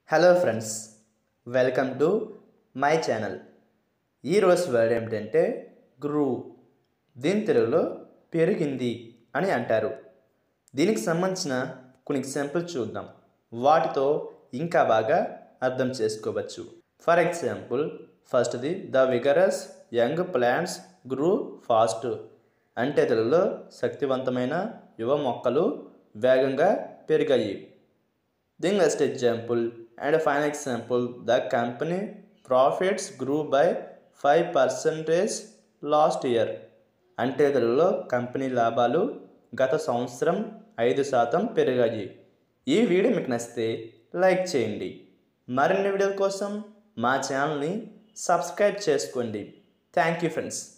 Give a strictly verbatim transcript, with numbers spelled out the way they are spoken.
Hello friends, welcome to my channel. ఈరోజు word ఏమిటంటే grow. దీని తెలుగులో పెరిగింది అని అంటారు. దీనికి సంబంధించిన కొన్ని ఎగ్జాంపుల్ చూద్దాం. వాటితో ఇంకా బాగా అర్థం చేసుకోవచ్చు. ఫర్ ఎగ్జాంపుల్, ఫస్ట్ది the vigorous young plants grow fast. అంటే తెలుగులో శక్తివంతమైన యువ మొక్కలు వేగంగా పెరిగాయి. The next example and a final example, the company profits grew by five percent last year. అంటే తెలుగులో కంపెనీ లాభాలు గత సంవత్సరం ఐదు శాతం పెరిగాయి. ఈ వీడియో మీకు నచ్చితే లైక్ చేయండి. మరిన్ని వీడియోల కోసం మా ఛానల్ని సబ్స్క్రైబ్ చేసుకోండి. Thank you friends.